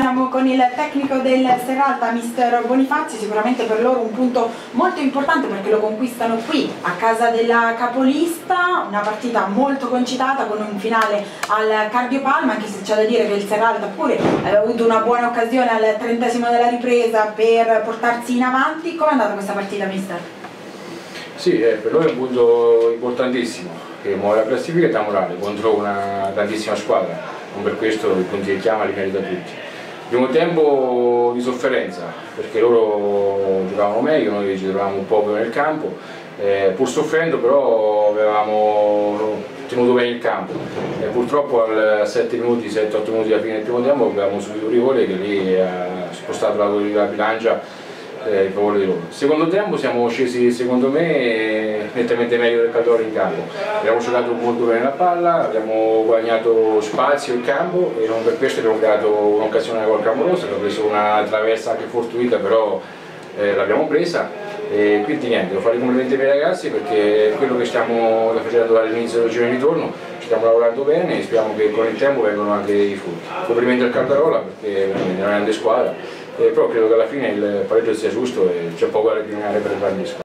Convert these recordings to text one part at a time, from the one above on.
Siamo con il tecnico del Serralta, mister Bonifazzi, sicuramente per loro un punto molto importante perché lo conquistano qui a casa della capolista, una partita molto concitata con un finale al cardiopalma, anche se c'è da dire che il Serralta pure aveva avuto una buona occasione al 30° della ripresa per portarsi in avanti. Come è andata questa partita, mister? Sì, per noi è un punto importantissimo, che muove la classifica morale contro una grandissima squadra, non per questo i punti che chiama li merita tutti. Primo tempo di sofferenza, perché loro giocavano meglio, noi ci trovavamo un po' più nel campo, pur soffrendo però avevamo tenuto bene il campo. Purtroppo al 7-8 minuti alla fine del primo tempo abbiamo subito un rigore che lì ha spostato la bilancia in favore di loro. Secondo tempo siamo scesi, secondo me, nettamente meglio del Cadore in campo. Abbiamo giocato molto bene la palla, abbiamo guadagnato spazio in campo e non per questo abbiamo creato un'occasione col clamorosa, abbiamo preso una traversa anche fortuita, però l'abbiamo presa. E quindi niente, devo fare i complimenti ai miei ragazzi perché è quello che stiamo facendo dall'inizio del giro di ritorno, stiamo lavorando bene e speriamo che con il tempo vengano anche i frutti. Complimenti al Caldarola perché è una grande squadra. Però credo che alla fine il pareggio sia giusto e c'è poco da recriminare per il Bandisco.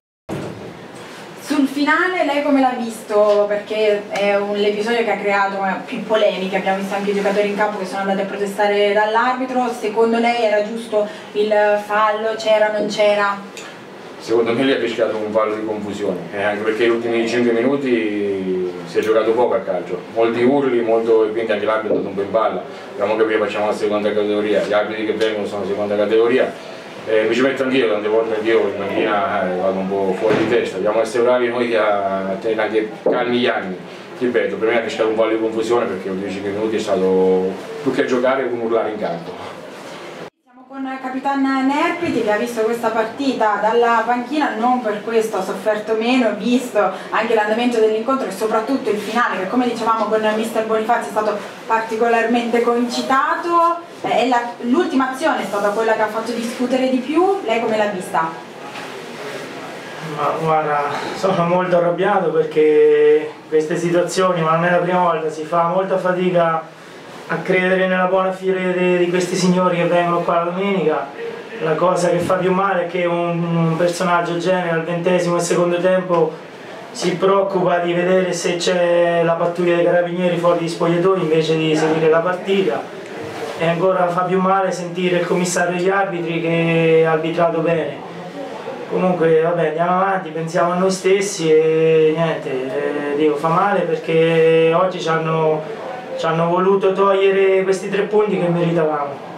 Sul finale lei come l'ha visto? Perché è l'episodio che ha creato più polemiche, abbiamo visto anche i giocatori in campo che sono andati a protestare dall'arbitro. Secondo lei era giusto il fallo? C'era, non c'era? Secondo me lui ha rischiato un fallo di confusione, anche perché negli ultimi 5 minuti si è giocato poco a calcio, molti urli, e quindi anche l'arbitro è andato un po' in balla, abbiamo capito che facciamo la seconda categoria, gli arbitri che vengono sono la seconda categoria, mi ci metto anch'io, tante volte anch'io in panchina vado un po' fuori di testa, dobbiamo essere bravi noi a tenere anche calmi gli animi. Ripeto, per me ha rischiato un fallo di confusione perché negli ultimi 5 minuti è stato più che giocare un urlare in campo. Con Capitan Nerpiti che ha visto questa partita dalla panchina, non per questo ha sofferto meno, visto anche l'andamento dell'incontro e soprattutto il finale che, come dicevamo con mister Bonifazzi, è stato particolarmente concitato. L'ultima azione è stata quella che ha fatto discutere di più. Lei come l'ha vista? Ma guarda, sono molto arrabbiato perché queste situazioni, ma non è la prima volta, si fa molta fatica a credere nella buona fede di questi signori che vengono qua la domenica. La cosa che fa più male è che un personaggio genere al 20° e secondo tempo si preoccupa di vedere se c'è la pattuglia dei carabinieri fuori di spogliatoi invece di seguire la partita, e ancora fa più male sentire il commissario degli arbitri che ha arbitrato bene. Comunque vabbè, andiamo avanti, pensiamo a noi stessi e niente, dico, fa male perché oggi ci hanno voluto togliere questi 3 punti che meritavamo.